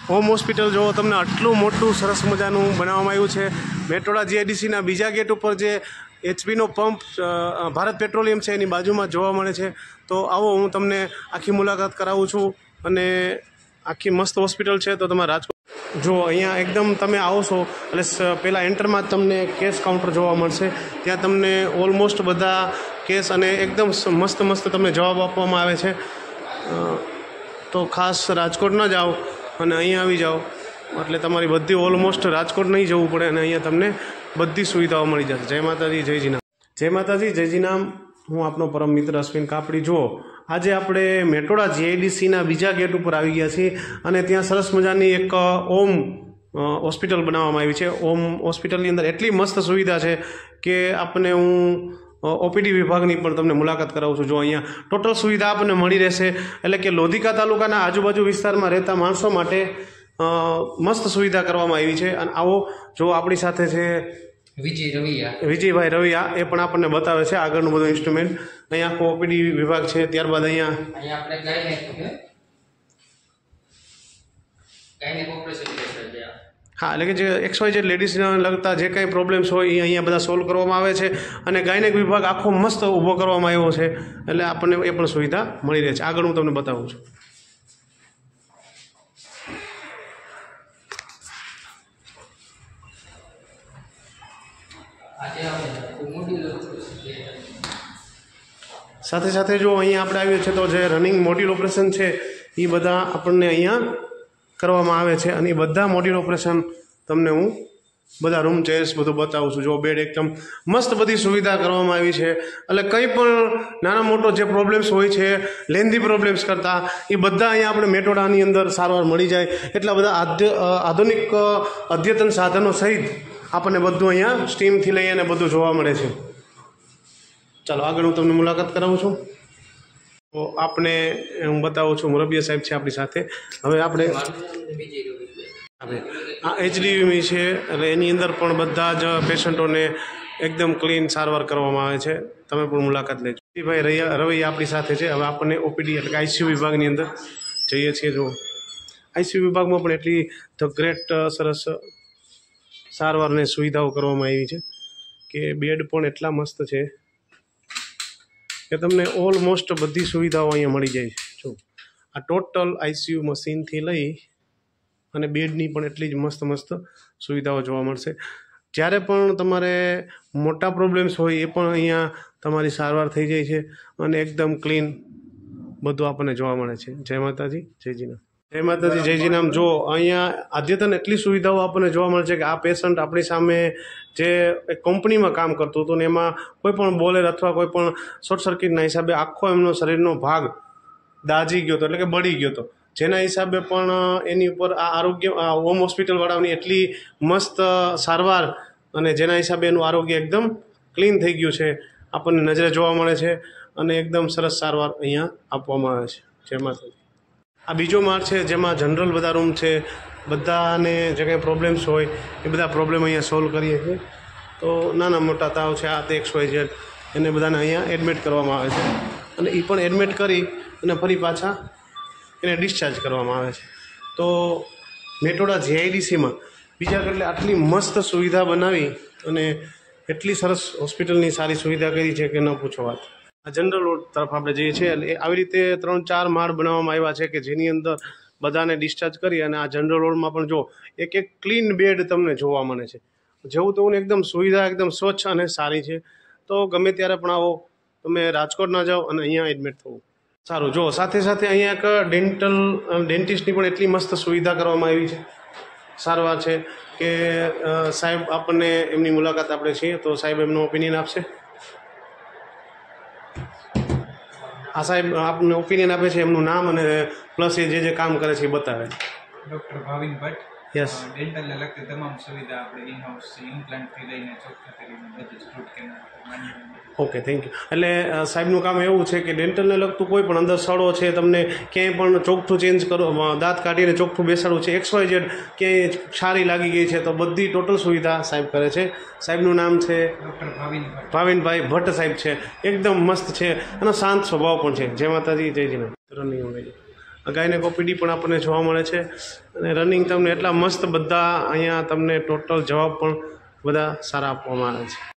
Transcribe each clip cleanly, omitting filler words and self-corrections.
Home hospital જો તમને આટલું મોટું સરસ મજાનું બનાવવામાં આવ્યું છે। મેટોડા જીઆઈડીસીના બીજા ગેટ ઉપર જે એચપીનો પંપ ભારત પેટ્રોલિયમ છે એની બાજુમાં જોવા મળે છે। તો આવો હું તમને આખી મુલાકાત કરાવું છું અને આખી મસ્ત હોસ્પિટલ છે। તો તમારે રાજકોટ જો અહીંયા એકદમ તમે આવશો એટલે પહેલાં એન્ટરમાં જ તમને કેશ કાઉન્ટર જોવા મળશે। ત્યાં તમને ઓલમોસ્ટ બધા કેસ અને એકદમ મસ્ત મસ્ત તમને જવાબ આપવામાં આવે છે। તો ખાસ રાજકોટ ન જાઓ અને અહીંયા આવી જાઓ એટલે તમારી બધી ઓલમોસ્ટ રાજકોટ નહીં જવું પડે અને અહીંયા તમને બધી સુવિધાઓ મળી જશે। જય માતાજી, જય જીનામ। જય માતાજી, જય જીનામ। હું આપનો પરમ મિત્ર અશ્વિન કાપડી। જુઓ આજે આપણે મેટોડા જીઆઈડીસીના બીજા ગેટ ઉપર આવી ગયા છીએ અને ત્યાં સરસ મજાની એક ઓમ હોસ્પિટલ બનાવવામાં આવી છે। ઓમ હોસ્પિટલની અંદર એટલી મસ્ત સુવિધા છે કે આપણને હું ઓપીડી વિભાગની પણ તમને મુલાકાત કરાવું છું। જો અહીંયા ટોટલ સુવિધા આપણને મળી રહેશે એટલે કે લોધિકા તાલુકાના આજુબાજુ વિસ્તારમાં રહેતા માણસો માટે મસ્ત સુવિધા કરવામાં આવી છે। અને આવો જો આપણી સાથે છે વિજયભાઈ રવિયા, એ પણ આપણને બતાવે છે આગળનું બધું ઇન્સ્ટ્રુમેન્ટ। અહીંયા આખો ઓપીડી વિભાગ છે। ત્યારબાદ અહીંયા હા એટલે કે જે XYZ લેડીઝને લગતા જે કંઈ પ્રોબ્લેમ્સ હોય એ અહીંયા બધા સોલ્વ કરવામાં આવે છે અને ગાયનેક વિભાગ આખો મસ્ત ઊભો કરવામાં આવ્યો છે એટલે આપણને એ પણ સુવિધા મળી રહે છે। આગળ હું તમને બતાવું છું। સાથે સાથે જો અહીંયા આપણે આવ્યું છે તો જે રનિંગ મોડ્યુલ ઓપરેશન છે એ બધા આપણને અહીંયા કરવામાં આવે છે અને એ બધા મોડ્યુલ ઓપરેશન તમને હું બધા રૂમ ચેર્સ બધું બતાવું છું। જો બેડ એકદમ મસ્ત બધી સુવિધા કરવામાં આવી છે એટલે કંઈ પણ નાના મોટો જે પ્રોબ્લેમ્સ હોય છે લેન્ધી પ્રોબ્લેમ્સ કરતાં એ બધા અહીંયા આપણે મેટોડાની અંદર સારવાર મળી જાય। એટલા બધા આધુનિક અદ્યતન સાધનો સહિત આપણને બધું અહીંયા સ્ટીમથી લઈ અને બધું જોવા મળે છે। ચાલો આગળ હું તમને મુલાકાત કરાવું છું। તો આપણે હું બતાવું છું મુરબિયા સાહેબ છે આપણી સાથે। હવે આપણે આ એચડીયુમી છે એટલે એની અંદર પણ બધા જ પેશન્ટોને એકદમ ક્લીન સારવાર કરવામાં આવે છે। તમે પણ મુલાકાત લેજો। ભાઈ રવૈયા આપણી સાથે છે। હવે આપણને ઓપીડી એટલે કે આઈસીયુ વિભાગની અંદર જઈએ છીએ। જો આઈસીયુ વિભાગમાં પણ એટલી ધ ગ્રેટ સરસ સારવારને સુવિધાઓ કરવામાં આવી છે કે બેડ પણ એટલા મસ્ત છે કે તમને ઓલમોસ્ટ બધી સુવિધાઓ અહીંયા મળી જાય છે। જો આ ટોટલ આઈસીયુ મશીનથી લઈ અને બેડની પણ એટલી જ મસ્ત મસ્ત સુવિધાઓ જોવા મળશે। જ્યારે પણ તમારે મોટા પ્રોબ્લેમ્સ હોય એ પણ અહીંયા તમારી સારવાર થઈ જાય છે અને એકદમ ક્લીન બધું આપણને જોવા મળે છે। જય માતાજી, જય જીનામ। જય માતાજી, જય જીનામ। જો અહીંયા અદ્યતન એટલી સુવિધાઓ આપણને જોવા મળે છે કે આ પેશન્ટ આપણી સામે જે એક કંપનીમાં કામ કરતું હતું ને એમાં કોઈ પણ બોલેર અથવા કોઈ પણ શોર્ટ સર્કિટના હિસાબે આખો એમનો શરીરનો ભાગ દાઝી ગયો હતો એટલે કે બળી ગયો હતો, જેના હિસાબે પણ એની ઉપર આ આરોગ્ય હોમ હોસ્પિટલવાળાની એટલી મસ્ત સારવાર અને જેના હિસાબે એનું આરોગ્ય એકદમ ક્લીન થઈ ગયું છે આપણને નજરે જોવા મળે છે અને એકદમ સરસ સારવાર અહીંયા આપવામાં આવે છે। જય માતાજી। આ બીજો માળ છે જેમાં જનરલ બધા રૂમ છે। બધાને જે કંઈ પ્રોબ્લેમ્સ હોય એ બધા પ્રોબ્લેમ અહીંયા સોલ્વ કરીએ છીએ। તો નાના મોટા તાવ છે આ તે XYZ એને બધાને અહીંયા એડમિટ કરવામાં આવે છે અને એ પણ એડમિટ કરી અને ફરી પાછા એને ડિસ્ચાર્જ કરવામાં આવે છે। તો મેટોડા જીઆઈડીસીમાં બીજા એટલે આટલી મસ્ત સુવિધા બનાવી અને એટલી સરસ હોસ્પિટલની સારી સુવિધા કરી છે કે ન પૂછો વાત। આ જનરલ વોર્ડ તરફ આપણે જઈએ છીએ એટલે આવી રીતે 3-4 માળ બનાવવામાં આવ્યા છે કે જેની અંદર બધાને ડિસ્ચાર્જ કરી અને આ જનરલ વોર્ડમાં પણ જો એક ક્લીન બેડ તમને જોવા મળે છે। જેવું તો એકદમ સુવિધા એકદમ સ્વચ્છ અને સારી છે। તો ગમે ત્યારે પણ આવો, તમે રાજકોટ ના જાઓ અને અહીંયા એડમિટ થવું સારું। જો સાથે સાથે અહીંયા એક ડેન્ટિસ્ટની પણ એટલી મસ્ત સુવિધા કરવામાં આવી છે, સારવાર છે કે સાહેબ આપણને એમની મુલાકાત આપણે છીએ તો સાહેબ એમનો ઓપિનિયન આપશે। આ સાહેબ આપને ઓપિનિયન આપે છે, એમનું નામ અને પ્લસ એ જે કામ કરે છે એ બતાવે। ડૉક્ટર ભાવિન ભટ્ટ। યસ। ડેન્ટલને લગતી તમામ સુવિધા આપણે ઇન હાઉસ ઇમ્પ્લાન્ટથી લઈને ચોખ્ખાથી લઈને બધું જ root canal okay, thank you. એટલે સાહેબનું કામ એવું છે કે ડેન્ટલને લગતું કોઈ પણ અંદર સડો છે, તમને ક્યાંય પણ ચોખ્ઠું ચેન્જ કરો, દાંત કાઢીને ચોખ્ઠું બેસાડવું છે, XYZ ક્યાંય ક્ષારી લાગી ગઈ છે તો બધી ટોટલ સુવિધા સાહેબ કરે છે। સાહેબનું નામ છે ડૉક્ટર ભાવિનભાઈ ભટ્ટ સાહેબ છે। એકદમ મસ્ત છે અને શાંત સ્વભાવ પણ છે। જય માતાજી, જય જીનામ। ગાયનેક ઓપીડી પણ આપણને જોવા મળે છે અને રનિંગ તમને એટલા મસ્ત બધા અહીંયા તમને ટોટલ જવાબ પણ બધા સારા આપવામાં આવે છે.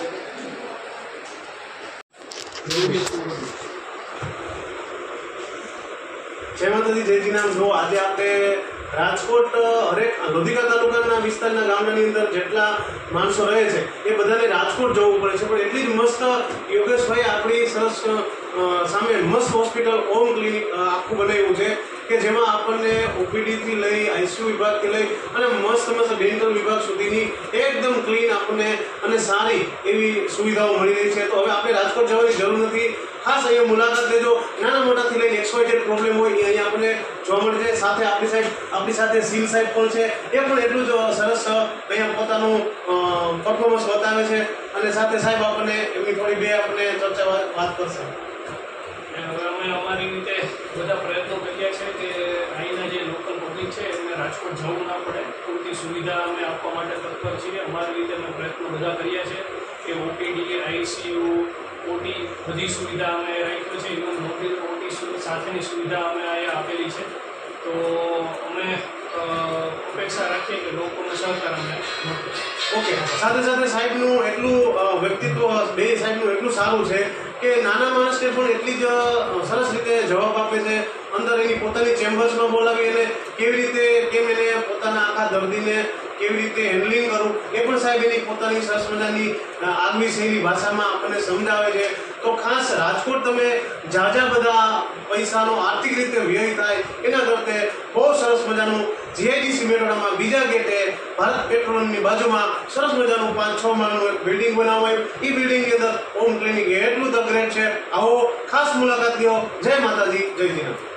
જય માતાજી, જય જીનામ. જો આજે આપણે રાજકોટ હરેક લોધિકા તાલુકાના વિસ્તારના ગામડાની અંદર જેટલા માણસો રહે છે એ બધાને રાજકોટ જવું પડે છે, પણ એટલી જ મસ્ત યોગેશભાઈ આપણી સરસ સામે મસ્ત હોસ્પિટલ ઓમ ક્લિનિક આખું બનાવ્યું છે કે જેમાં આપણને ઓપીડીથી લઈ આઈસીયુ વિભાગથી લઈ અને મસ્ત ડેન્ટલ વિભાગ સુધીની એકદમ ક્લીન આપણને અને સારી એવી સુવિધાઓ મળી રહી છે. તો હવે આપણે રાજકોટ જવાની જરૂર નથી. ખાસ અહીંયા મુલાકાત લેજો. નાના મોટાથી લઈને XYZ પ્રોબ્લેમ હોય એ અહીંયા આપણને જોવા મળે છે. સાથે આપણી સાથે સીલ સાહેબ પણ છે, એ પણ એટલું જ સરસ અહીંયા પોતાનું પરફોર્મન્સ બતાવે છે અને સાથે સાહેબ આપણને એમની થોડી બે આપણને ચર્ચા વાત કરશે. હવે અમે અમારી રીતે બધા પ્રયત્નો કર્યા છે કે અહીંના જે લોકલ પબ્લિક છે એમને રાજકોટ જવું ના પડે, પૂરતી સુવિધા અમે આપવા માટે તત્પર છીએ. અમારી રીતે અમે પ્રયત્નો બધા કર્યા છે કે ઓપીડી, આઈસીયુ, ઓટી બધી સુવિધા અમે રાખ્યો છે. ઇવન ઓટી સાથેની સુવિધા અમે અહીંયા આપેલી છે. તો અમે અપેક્ષા રાખીએ કે લોકોનો સહકાર અમને મળે. ઓકે, સાથે સાથે સાહેબનું એટલું વ્યક્તિત્વ બે સાહેબનું એટલું સારું છે કે નાના માણસને પણ એટલી જ સરસ રીતે જવાબ આપે છે. અંદર એની પોતાની ચેમ્બર્સમાં બોલાવી એને કેવી રીતે કેમ એને પોતાના આખા દર્દીને કેવી રીતે હેન્ડલિંગ કરવું એ પણ સાહેબ એની પોતાની સરસ મજાની આગવી શૈલી ભાષામાં આપણને સમજાવે છે. તો ખાસ રાજકોટ તમે ઝાઝા બધા પૈસાનો આર્થિક રીતે વ્યય થાય એના કરતે બહુ સરસ મજાનું જીઆઈડીસી મેટોડામાં બીજા ગેટે ભારત પેટ્રોલિયમની બાજુમાં સરસ મજાનું 5-6 માળનું એક બિલ્ડિંગ બનાવવામાં આવ્યું. એ બિલ્ડિંગની અંદર હોમ ક્લિનિક એટલું ધ ગ્રેટ છે. આવો ખાસ મુલાકાત લ્યો. જય માતાજી, જય જીનામ.